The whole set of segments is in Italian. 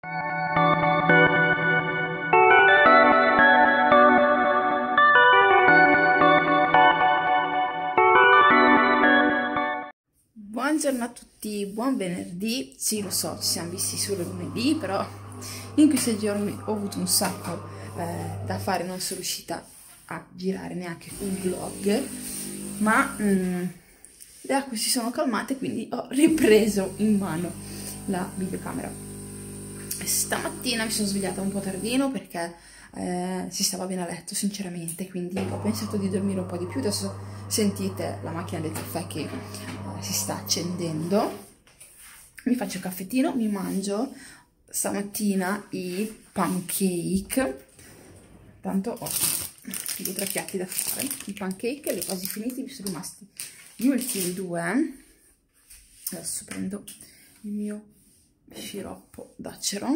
Buongiorno a tutti, buon venerdì. Sì, lo so, ci siamo visti solo lunedì, però in questi giorni ho avuto un sacco da fare, non sono riuscita a girare neanche un vlog, ma le acque si sono calmate, quindi ho ripreso in mano la videocamera. Stamattina mi sono svegliata un po' tardino perché si stava bene a letto, sinceramente, quindi ho pensato di dormire un po' di più. Adesso sentite la macchina del caffè che si sta accendendo. Mi faccio il caffettino, mi mangio stamattina i pancake, tanto ho 2-3 piatti da fare. I pancake li ho quasi finiti, mi sono rimasti gli ultimi due. Adesso prendo il mio sciroppo d'acero.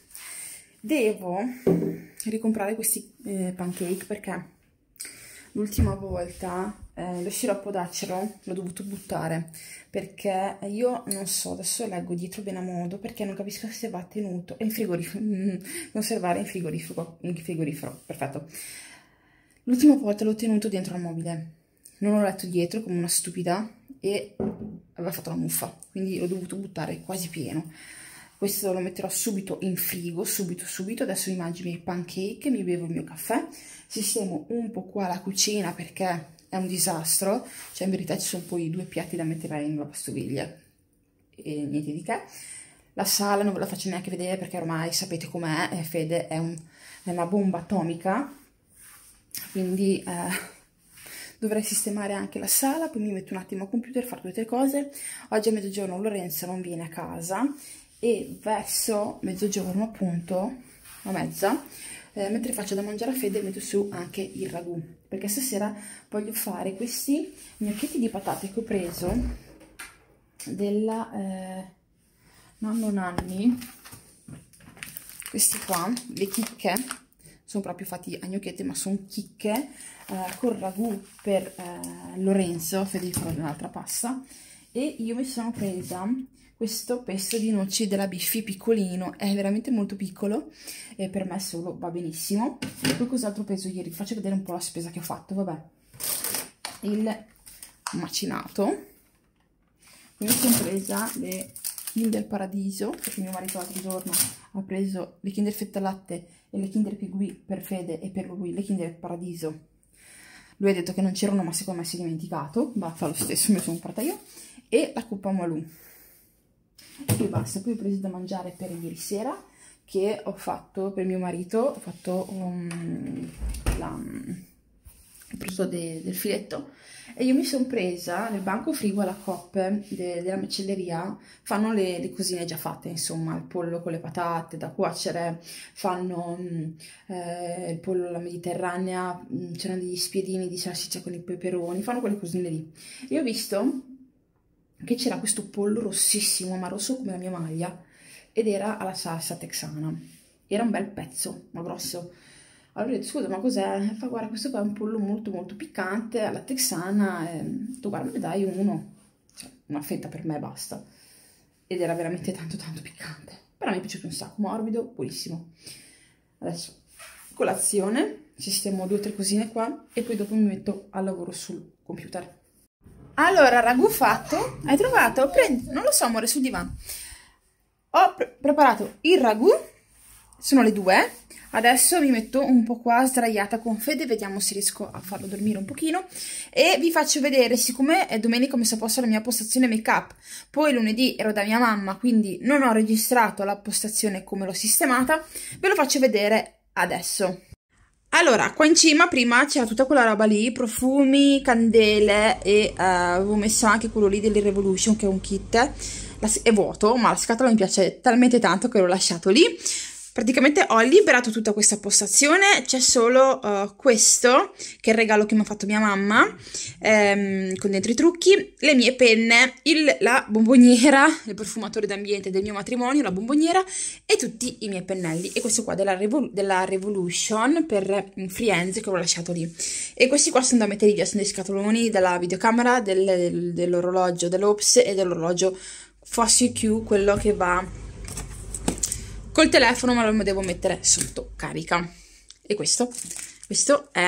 Devo ricomprare questi pancake perché l'ultima volta lo sciroppo d'acero l'ho dovuto buttare, perché io non so, adesso leggo dietro bene a modo perché non capisco se va tenuto in frigorifero, conservare in frigorifero, perfetto. L'ultima volta l'ho tenuto dentro al mobile, non ho letto dietro come una stupida e aveva fatto la muffa, quindi l'ho dovuto buttare quasi pieno. Questo lo metterò subito in frigo, subito. Adesso mi mangio i miei pancake, mi bevo il mio caffè, sistemo un po' qua la cucina perché è un disastro, cioè in verità ci sono poi 2 piatti da mettere in una lavastoviglie e niente di che. La sala non ve la faccio neanche vedere perché ormai sapete com'è, Fede è una bomba atomica, quindi dovrei sistemare anche la sala, poi mi metto un attimo al computer, fare 2 o 3 cose. Oggi a mezzogiorno Lorenzo non viene a casa e verso mezzogiorno, appunto, a mezza, mentre faccio da mangiare a Fede metto su anche il ragù, perché stasera voglio fare questi gnocchetti di patate che ho preso della Nonno Nanni, questi qua, le chicche, sono proprio fatti a gnocchetti ma sono chicche, con ragù per Lorenzo. Fede gli farò un'altra pasta, e io mi sono presa questo pesto di noci della Biffi piccolino, è veramente molto piccolo e per me solo va benissimo. Poi cos'altro ho preso ieri? Vi faccio vedere un po' la spesa che ho fatto. Vabbè, il macinato, mi sono presa le Kinder Paradiso perché mio marito l'altro giorno ha preso le Kinder Fetta Latte e le Kinder Pigui per Fede e per lui le Kinder Paradiso. Lui ha detto che non c'erano, ma secondo me si è dimenticato, ma fa lo stesso, me lo sono comprata io. E la Coppa Malù. E poi basta. Poi ho preso da mangiare per ieri sera, che ho fatto per mio marito, ho fatto il prosciutto del filetto, e io mi sono presa nel banco frigo alla Coop della macelleria, fanno le cosine già fatte, insomma, il pollo con le patate da cuocere, fanno il pollo alla mediterranea, c'erano degli spiedini di salsiccia con i peperoni, fanno quelle cosine lì. E ho visto che c'era questo pollo rossissimo, ma rosso come la mia maglia, ed era alla salsa texana. Era un bel pezzo, ma grosso. Allora ho detto, scusa, ma cos'è? Fa, guarda, questo qua è un pollo molto molto piccante, alla texana. Tu guarda, me ne dai uno, cioè, una fetta per me basta. Ed era veramente tanto tanto piccante. Però mi è piaciuto un sacco, morbido, buonissimo. Adesso, colazione, sistemo 2 o 3 cosine qua, e poi dopo mi metto al lavoro sul computer. Allora, ragù fatto, hai trovato? Prendi, non lo so amore, sul divano. Ho preparato il ragù, sono le 2, adesso mi metto un po' qua sdraiata con Fede, vediamo se riesco a farlo dormire un pochino, e vi faccio vedere, siccome è domenica ho messo a posto la mia postazione make up, poi lunedì ero da mia mamma, quindi non ho registrato la postazione come l'ho sistemata, ve lo faccio vedere adesso. Allora, qua in cima prima c'era tutta quella roba lì, profumi, candele, e avevo messo anche quello lì dell'Revolution, che è un kit, è vuoto, ma la scatola mi piace talmente tanto che l'ho lasciato lì. Praticamente ho liberato tutta questa postazione, c'è solo questo, che è il regalo che mi ha fatto mia mamma, con dentro i trucchi, le mie penne, la bomboniera, il profumatore d'ambiente del mio matrimonio, la bomboniera, e tutti i miei pennelli. E questo qua della Revolution per Friends, che ho lasciato lì. E questi qua sono da mettere via, sono dei scatoloni della videocamera, dell'orologio dell'Ops e dell'orologio Fossil Q, quello che va col telefono, ma lo devo mettere sotto carica. E questo è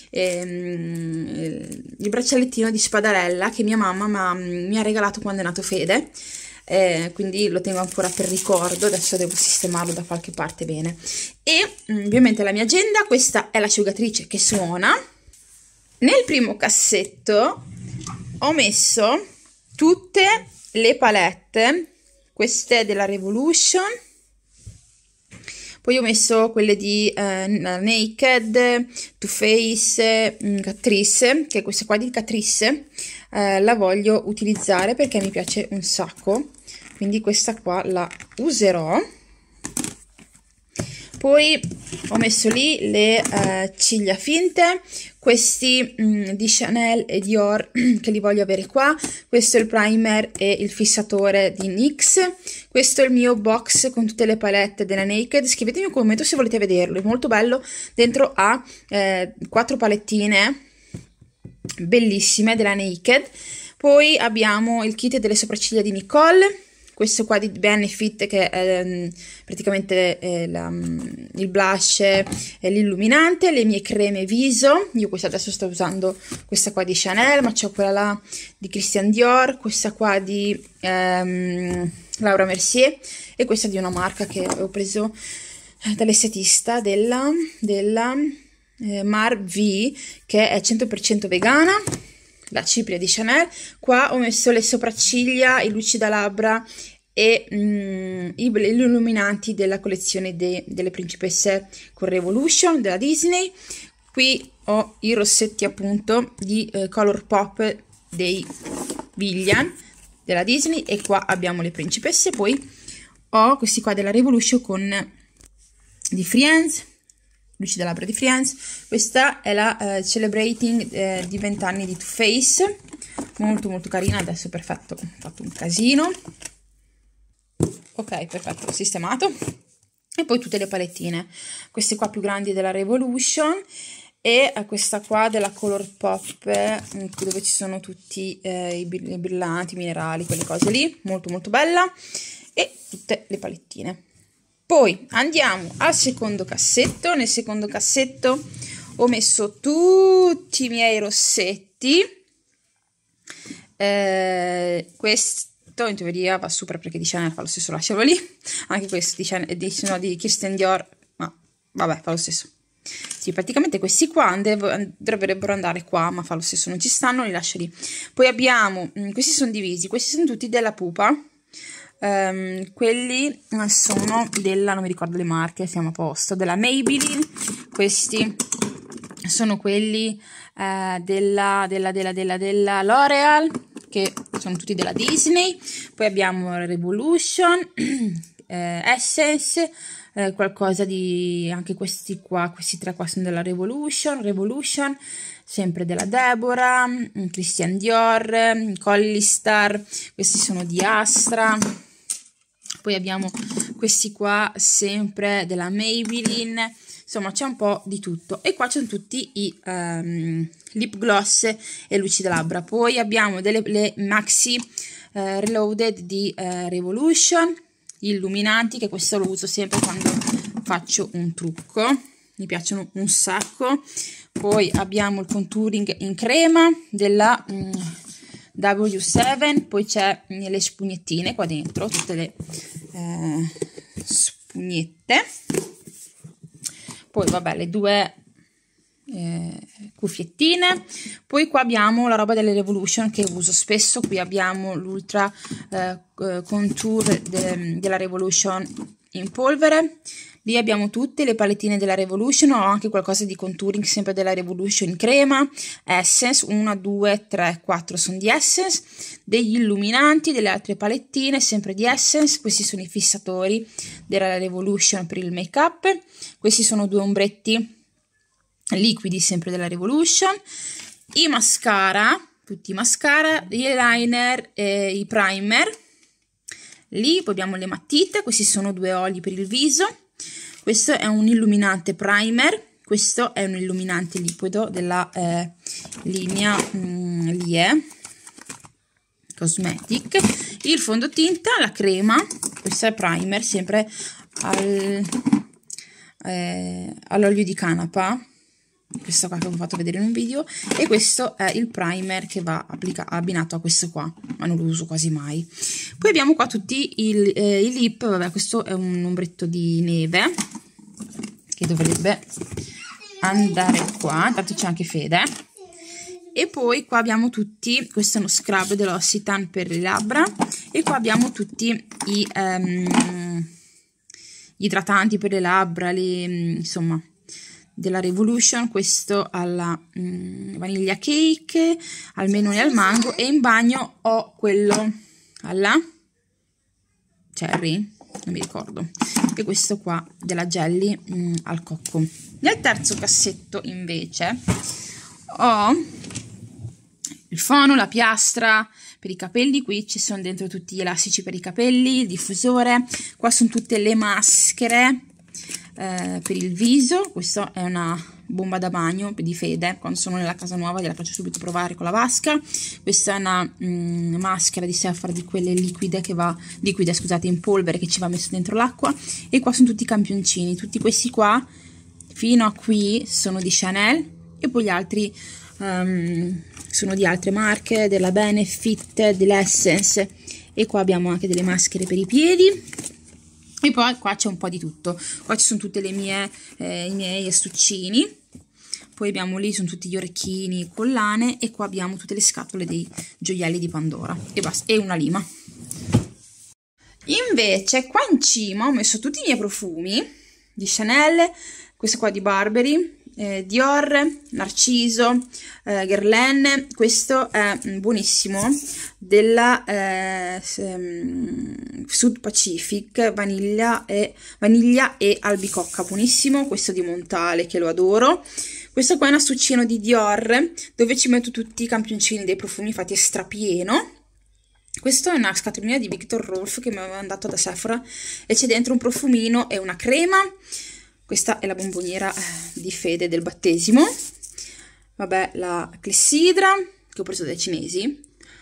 il braccialettino di Spadarella che mia mamma mi ha regalato quando è nato Fede, quindi lo tengo ancora per ricordo. Adesso devo sistemarlo da qualche parte bene. E ovviamente la mia agenda. Questa è l'asciugatrice che suona. Nel primo cassetto ho messo tutte le palette, queste della Revolution. Poi ho messo quelle di Naked, Too Faced, Catrice, che questa qua di Catrice la voglio utilizzare perché mi piace un sacco, quindi questa qua la userò. Poi ho messo lì le ciglia finte, questi di Chanel e Dior che li voglio avere qua. Questo è il primer e il fissatore di NYX. Questo è il mio box con tutte le palette della Naked. Scrivetemi un commento se volete vederlo, è molto bello. Dentro ha 4 palettine bellissime della Naked. Poi abbiamo il kit delle sopracciglia di Nicole. Questo qua di Benefit che è praticamente il blush e l'illuminante, le mie creme viso. Io questa adesso sto usando questa qua di Chanel, ma c'ho quella là di Christian Dior, questa qua di Laura Mercier e questa di una marca che ho preso dall'estetista della Mar V, che è 100% vegana. La cipria di Chanel. Qua ho messo le sopracciglia, i lucidalabbra e gli illuminanti della collezione delle principesse con Revolution della Disney. Qui ho i rossetti appunto di Color Pop dei Villian della Disney e qua abbiamo le principesse. Poi ho questi qua della Revolution con di Friends, luci da labbra di Friends. Questa è la Celebrating di 20 anni di Too Faced, molto molto carina. Adesso perfetto, ho fatto un casino. Ok, perfetto, sistemato. E poi tutte le palettine, queste qua più grandi della Revolution e questa qua della Color Pop, dove ci sono tutti i brillanti, minerali, quelle cose lì, molto molto bella. E tutte le palettine. Poi andiamo al secondo cassetto. Nel secondo cassetto ho messo tutti i miei rossetti. Questo in teoria va super perché di Chanel fa lo stesso, lascialo lì. Anche questo di Chanel, di Christian Dior, ma vabbè, fa lo stesso. Sì, praticamente questi qua dovrebbero andare qua, ma fa lo stesso, non ci stanno, li lascio lì. Poi abbiamo, questi sono divisi, questi sono tutti della Pupa. Quelli sono della, non mi ricordo le marche, siamo a posto, della Maybelline. Questi sono quelli della L'Oreal, che sono tutti della Disney. Poi abbiamo Revolution, Essence, qualcosa di, anche questi qua, questi tre qua sono della Revolution, sempre della Deborah, Christian Dior, Hollister, questi sono di Astra. Poi abbiamo questi qua sempre della Maybelline, insomma c'è un po' di tutto. E qua c'è tutti i lip gloss e luci da labbra. Poi abbiamo le maxi reloaded di Revolution, gli illuminanti, che questo lo uso sempre quando faccio un trucco, mi piacciono un sacco. Poi abbiamo il contouring in crema della W7, poi c'è le spugnettine qua dentro, tutte le spugnette. Poi vabbè, le due cuffiettine. Poi qua abbiamo la roba delle Revolution che uso spesso. Qui abbiamo l'ultra contour della Revolution in polvere. Lì abbiamo tutte le palettine della Revolution. Ho anche qualcosa di contouring sempre della Revolution in crema. Essence, 1, 2, 3, 4 sono di Essence. Degli illuminanti, delle altre palettine sempre di Essence. Questi sono i fissatori della Revolution per il make up. Questi sono due ombretti liquidi sempre della Revolution. I mascara, tutti i mascara, gli eyeliner e i primer. Lì poi abbiamo le matite. Questi sono due oli per il viso. Questo è un illuminante primer, questo è un illuminante liquido della linea Lie Cosmetic. Il fondotinta, la crema, questo è primer, sempre all'olio di canapa, questo qua che vi ho fatto vedere in un video, e questo è il primer che va abbinato a questo qua, ma non lo uso quasi mai. Poi abbiamo qua tutti i lip, vabbè, questo è un ombretto di neve che dovrebbe andare qua, intanto c'è anche Fede. E poi qua abbiamo tutti, questo è uno scrub dell'Occitane per le labbra, e qua abbiamo tutti gli idratanti per le labbra, insomma, della Revolution. Questo alla vaniglia cake, al melone e al mango, e in bagno ho quello alla cherry, non mi ricordo, e questo qua della jelly al cocco. Nel terzo cassetto invece ho il fono, la piastra per i capelli, qui ci sono dentro tutti gli elastici per i capelli, il diffusore, qua sono tutte le maschere per il viso. Questa è una bomba da bagno di Fede, quando sono nella casa nuova gliela faccio subito provare con la vasca. Questa è una maschera di Sephora, di quelle liquide scusate, in polvere, che ci va messo dentro l'acqua. E qua sono tutti i campioncini, tutti questi qua fino a qui sono di Chanel, e poi gli altri sono di altre marche, della Benefit, dell'Essence, e qua abbiamo anche delle maschere per i piedi. E poi qua c'è un po' di tutto, qua ci sono tutte le mie i miei astuccini, poi abbiamo lì sono tutti gli orecchini, collane, e qua abbiamo tutte le scatole dei gioielli di Pandora e basta, e una lima. Invece qua in cima ho messo tutti i miei profumi di Chanel, questo qua di Burberry, Dior, Narciso, Guerlain. Questo è buonissimo, della Sud Pacific, vaniglia e albicocca, buonissimo. Questo di Montale, che lo adoro. Questo qua è un astuccino di Dior, dove ci metto tutti i campioncini dei profumi fatti a strapieno. Questo è una scatolina di Viktor Rolf che mi aveva mandato da Sephora, e c'è dentro un profumino e una crema. Questa è la bomboniera di Fede del battesimo. Vabbè, la clessidra che ho preso dai cinesi,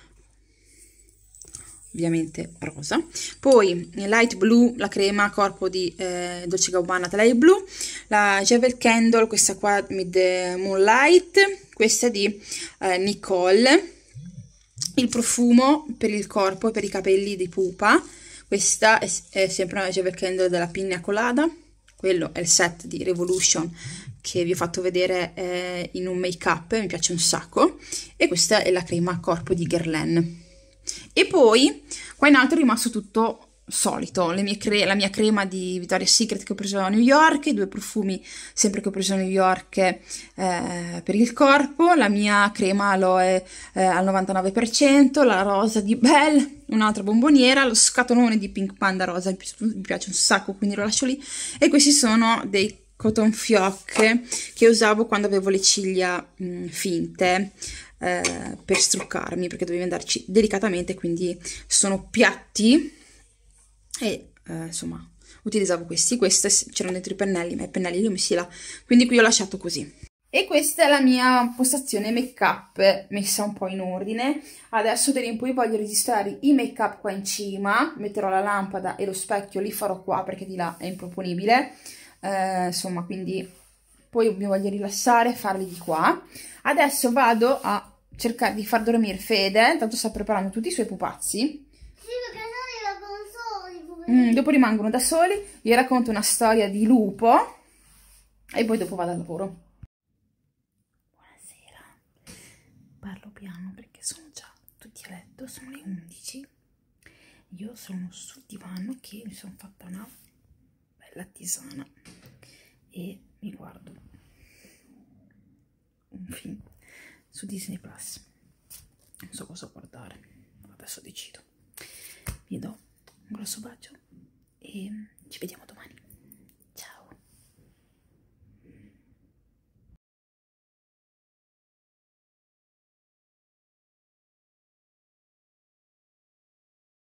ovviamente rosa. Poi Light Blue, la crema corpo di Dolce & Gabbana Light Blue. La Javel Candle, questa qua Mid Moonlight. Questa è di Nicole. Il profumo per il corpo e per i capelli di Pupa. Questa è sempre una Javel Candle della Pina Colada. Quello è il set di Revolution che vi ho fatto vedere in un make up, mi piace un sacco. E questa è la crema corpo di Guerlain. E poi qua in alto è rimasto tutto solito, la mia crema di Victoria's Secret che ho preso a New York, i due profumi sempre che ho preso a New York per il corpo, la mia crema aloe al 99%, la rosa di Belle, un'altra bomboniera, lo scatolone di Pink Panda rosa, mi piace un sacco, quindi lo lascio lì. E questi sono dei cotton fioc che usavo quando avevo le ciglia finte, per struccarmi, perché dovevo andarci delicatamente, quindi sono piatti, e insomma utilizzavo questi c'erano dentro i pennelli, ma i pennelli li ho messi là, quindi qui ho lasciato così. E questa è la mia postazione make up messa un po' in ordine. Adesso da lì in poi voglio registrare i make up qua in cima, metterò la lampada e lo specchio, li farò qua perché di là è improponibile, insomma, quindi poi mi voglio rilassare, farli di qua. Adesso vado a cercare di far dormire Fede, intanto sta preparando tutti i suoi pupazzi. Sì, perché no, rimangono soli. Dopo rimangono da soli, gli racconto una storia di lupo e poi dopo vado al lavoro. Buonasera, parlo piano perché sono già tutti a letto, sono le 11. Io sono sul divano che mi sono fatta una bella tisana e mi guardo un film su Disney Plus. Non so cosa guardare, adesso decido. Vi do un grosso bacio e ci vediamo domani.